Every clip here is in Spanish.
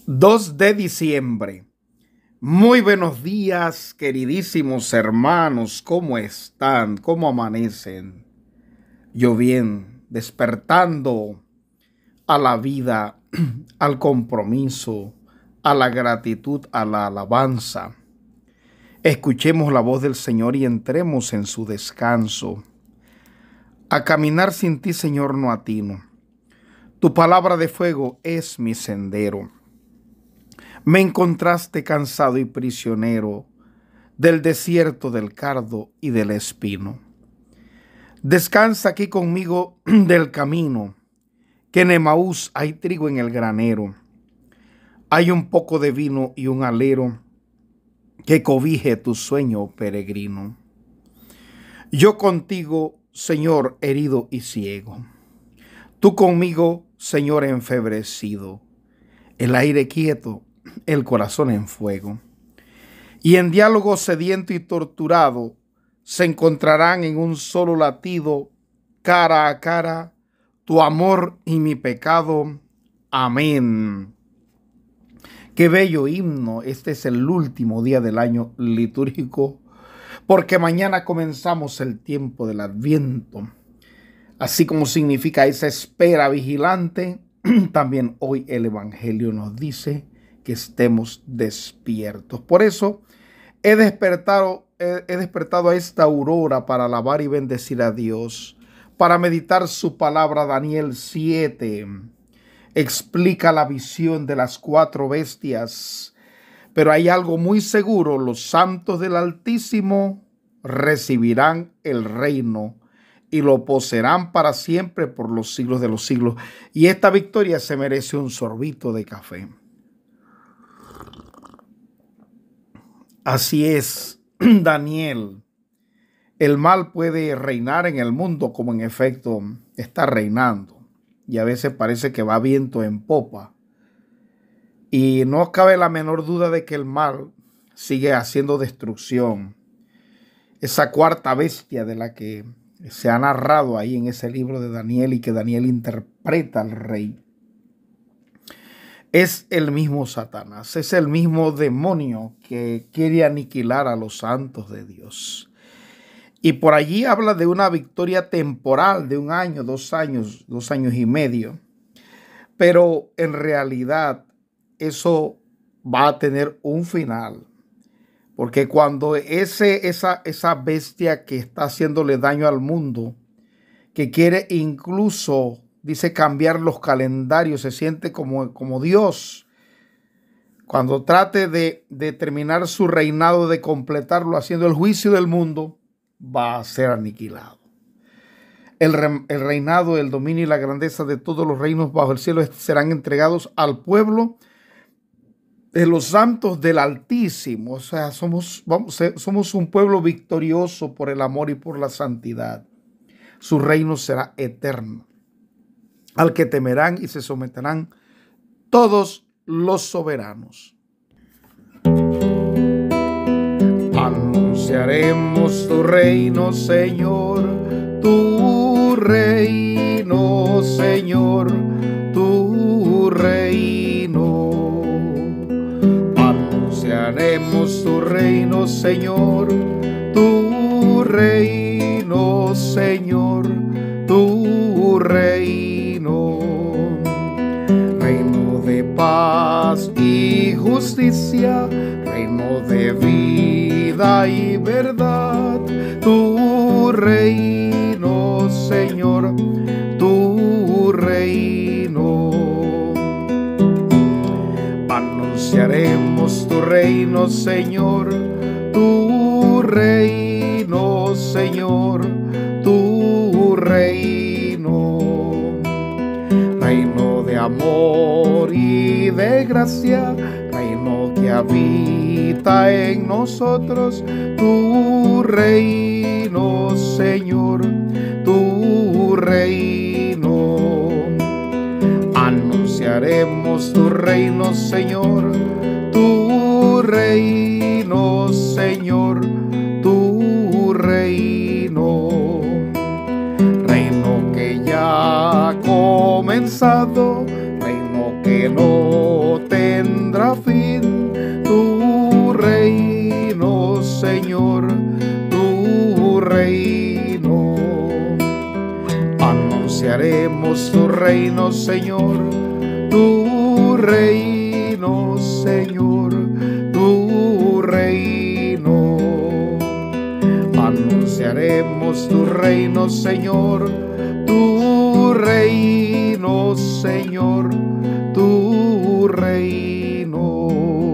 2 de diciembre. Muy buenos días, queridísimos hermanos. ¿Cómo están? ¿Cómo amanecen? Yo bien, despertando a la vida, al compromiso, a la gratitud, a la alabanza. Escuchemos la voz del Señor y entremos en su descanso. A caminar sin ti, Señor, no atino. Tu palabra de fuego es mi sendero. Me encontraste cansado y prisionero del desierto, del cardo y del espino. Descansa aquí conmigo del camino, que en Emaús hay trigo en el granero. Hay un poco de vino y un alero que cobije tu sueño, peregrino. Yo contigo, Señor, herido y ciego. Tú conmigo, Señor, enfebrecido. El aire quieto, el corazón en fuego. Y en diálogo sediento y torturado se encontrarán en un solo latido, cara a cara, tu amor y mi pecado. Amén. Qué bello himno. Este es el último día del año litúrgico, porque mañana comenzamos el tiempo del Adviento. Así como significa esa espera vigilante, también hoy el Evangelio nos dice que estemos despiertos. Por eso he despertado a esta aurora para alabar y bendecir a Dios, para meditar su palabra. Daniel 7 explica la visión de las 4 bestias, pero hay algo muy seguro: los santos del Altísimo recibirán el reino y lo poseerán para siempre por los siglos de los siglos. Y esta victoria se merece un sorbito de café. Así es, Daniel. El mal puede reinar en el mundo, como en efecto está reinando. Y a veces parece que va viento en popa. Y no cabe la menor duda de que el mal sigue haciendo destrucción. Esa cuarta bestia de la que se ha narrado ahí en ese libro de Daniel y que Daniel interpreta al rey, es el mismo Satanás, es el mismo demonio que quiere aniquilar a los santos de Dios. Y por allí habla de una victoria temporal de 1 año, 2 años, 2 años y medio. Pero en realidad eso va a tener un final. Porque cuando esa bestia que está haciéndole daño al mundo, que quiere incluso, dice, cambiar los calendarios, se siente como Dios, cuando trate de terminar su reinado, de completarlo haciendo el juicio del mundo, va a ser aniquilado. El reinado, el dominio y la grandeza de todos los reinos bajo el cielo serán entregados al pueblo de los santos del Altísimo. O sea, somos un pueblo victorioso por el amor y por la santidad. Su reino será eterno, al que temerán y se someterán todos los soberanos. Anunciaremos tu reino, Señor, tu reino, Señor, tu reino. Anunciaremos tu reino, Señor, tu reino, Señor, tu reino. Reino de paz y justicia, reino de vida y verdad. Tu reino, Señor, tu reino. Anunciaremos tu reino, Señor, tu reino, Señor, tu reino. Reino de amor y de gracia, reino que habita en nosotros. Tu reino, Señor, tu reino. Anunciaremos tu reino, Señor, tu reino, Señor, tu reino. Reino que ya ha comenzado, reino que no tendrá anunciaremos tu reino, Señor, tu reino, Señor, tu reino. Anunciaremos tu reino, Señor, tu reino, Señor, tu reino.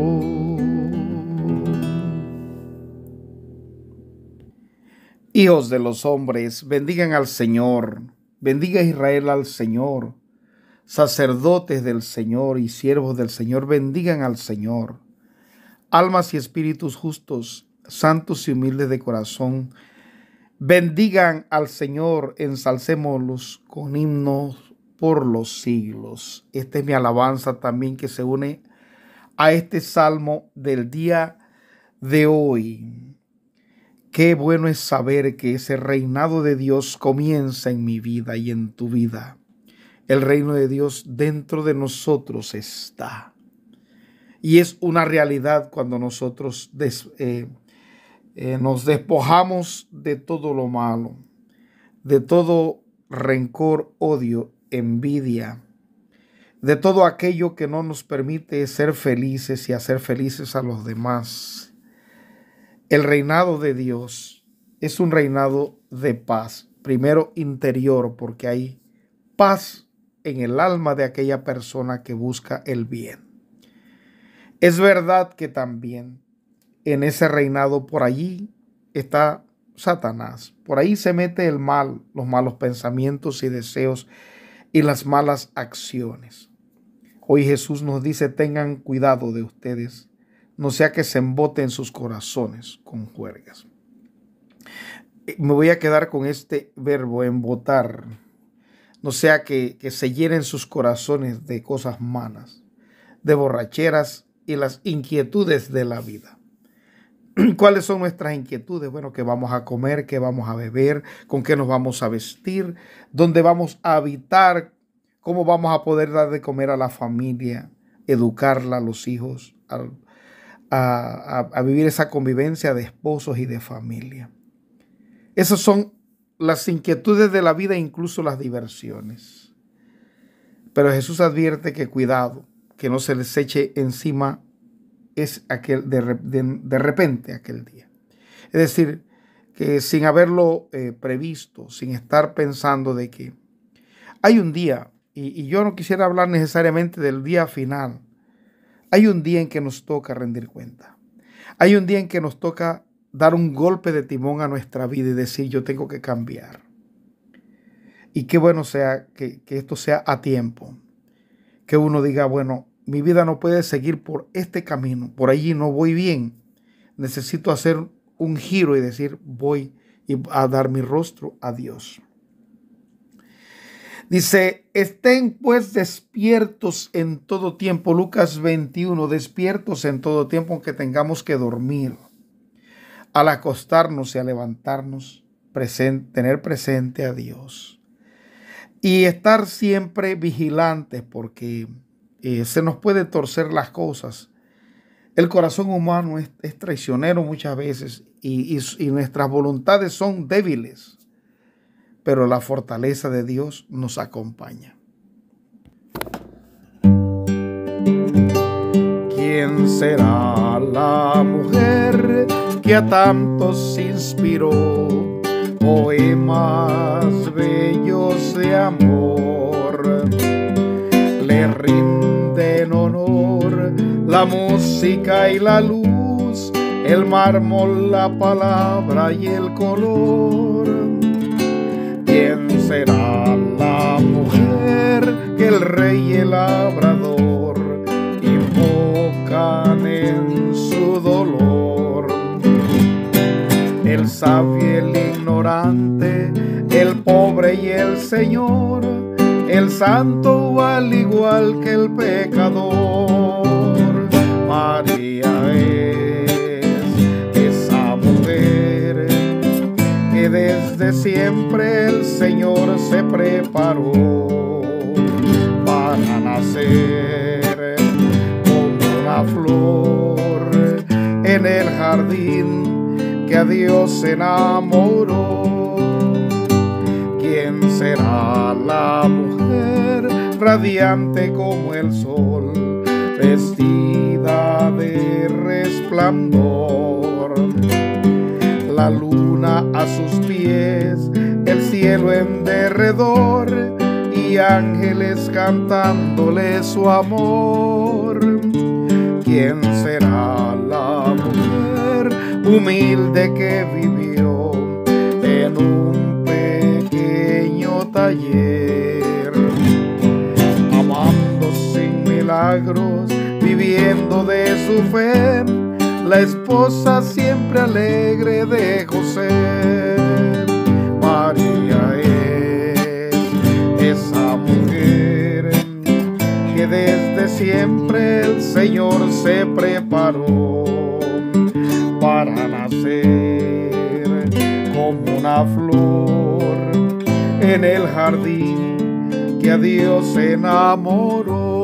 Hijos de los hombres, bendigan al Señor, bendiga Israel al Señor. Sacerdotes del Señor y siervos del Señor, bendigan al Señor. Almas y espíritus justos, santos y humildes de corazón, bendigan al Señor, ensalcémoslos con himnos por los siglos. Esta es mi alabanza también que se une a este salmo del día de hoy. Qué bueno es saber que ese reinado de Dios comienza en mi vida y en tu vida. El reino de Dios dentro de nosotros está. Y es una realidad cuando nosotros nos despojamos de todo lo malo, de todo rencor, odio, envidia, de todo aquello que no nos permite ser felices y hacer felices a los demás. El reinado de Dios es un reinado de paz, primero interior, porque hay paz en el alma de aquella persona que busca el bien. Es verdad que también en ese reinado por allí está Satanás. Por ahí se mete el mal, los malos pensamientos y deseos y las malas acciones. Hoy Jesús nos dice, tengan cuidado de ustedes, no sea que se emboten sus corazones con juergas. Me voy a quedar con este verbo, embotar. No sea que se llenen sus corazones de cosas malas, de borracheras y las inquietudes de la vida. ¿Cuáles son nuestras inquietudes? Bueno, ¿qué vamos a comer? ¿Qué vamos a beber? ¿Con qué nos vamos a vestir? ¿Dónde vamos a habitar? ¿Cómo vamos a poder dar de comer a la familia? Educarla, a los hijos, a vivir esa convivencia de esposos y de familia. Esas son las inquietudes de la vida e incluso las diversiones. Pero Jesús advierte que cuidado, que no se les eche encima es aquel de repente aquel día. Es decir, que sin haberlo previsto, sin estar pensando de que hay un día, y yo no quisiera hablar necesariamente del día final, hay un día en que nos toca rendir cuenta. Hay un día en que nos toca dar un golpe de timón a nuestra vida y decir, yo tengo que cambiar. Y qué bueno sea que esto sea a tiempo. Que uno diga, bueno, mi vida no puede seguir por este camino. Por allí no voy bien. Necesito hacer un giro y decir, voy a dar mi rostro a Dios. Dice, estén pues despiertos en todo tiempo. Lucas 21, despiertos en todo tiempo, aunque tengamos que dormir. Al acostarnos y al levantarnos, tener presente a Dios. Y estar siempre vigilantes porque se nos puede torcer las cosas. El corazón humano es traicionero muchas veces y nuestras voluntades son débiles. Pero la fortaleza de Dios nos acompaña. ¿Quién será la mujer que a tantos inspiró poemas bellos de amor? Le rinden honor la música y la luz, el mármol, la palabra y el color. ¿Quién será la mujer que el rey y el labrador invocan en su dolor? El sabio y el ignorante, el pobre y el señor, el santo al igual que el pecador. María es esa mujer que desde siempre el Señor se preparó para nacer como una flor en el jardín que a Dios enamoró. ¿Quién será la mujer radiante como el sol, vestida de resplandor? La luna a sus pies, el cielo en derredor, y ángeles cantándole su amor. ¿Quién será la mujer humilde que vivió en un pequeño taller, amando sin milagros, viviendo de su fe, la esposa siempre alegre de José? María es esa mujer que desde siempre el Señor se preparó para nacer como una flor en el jardín que a Dios enamoró.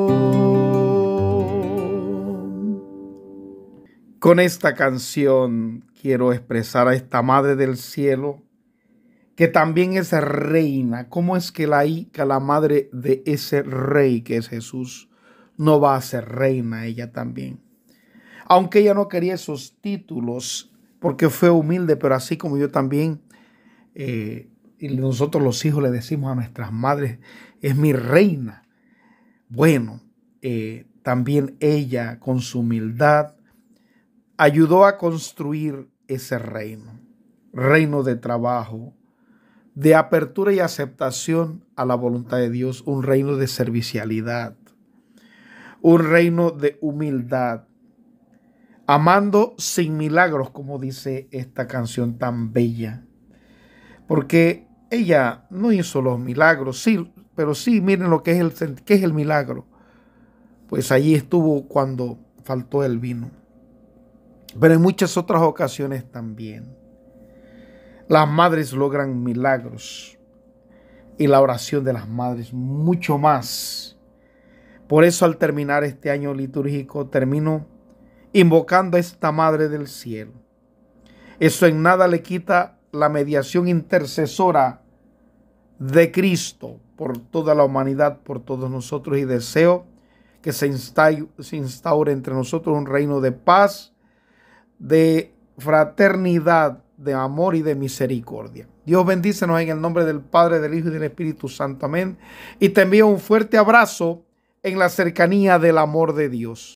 Con esta canción quiero expresar a esta Madre del Cielo, que también es reina. ¿Cómo es que la madre de ese rey que es Jesús no va a ser reina ella también? Aunque ella no quería esos títulos porque fue humilde, pero así como yo también, y nosotros los hijos le decimos a nuestras madres, es mi reina. Bueno, también ella con su humildad ayudó a construir ese reino de trabajo, de apertura y aceptación a la voluntad de Dios, un reino de servicialidad, un reino de humildad, amando sin milagros, como dice esta canción tan bella, porque ella no hizo los milagros, sí, pero sí, miren lo que es el milagro, pues allí estuvo cuando faltó el vino. Pero en muchas otras ocasiones también las madres logran milagros, y la oración de las madres mucho más. Por eso al terminar este año litúrgico termino invocando a esta Madre del Cielo. Eso en nada le quita la mediación intercesora de Cristo por toda la humanidad, por todos nosotros, y deseo que se instaure entre nosotros un reino de paz, de fraternidad, de amor y de misericordia. Dios bendícenos en el nombre del Padre, del Hijo y del Espíritu Santo. Amén. Y te envío un fuerte abrazo en la cercanía del amor de Dios.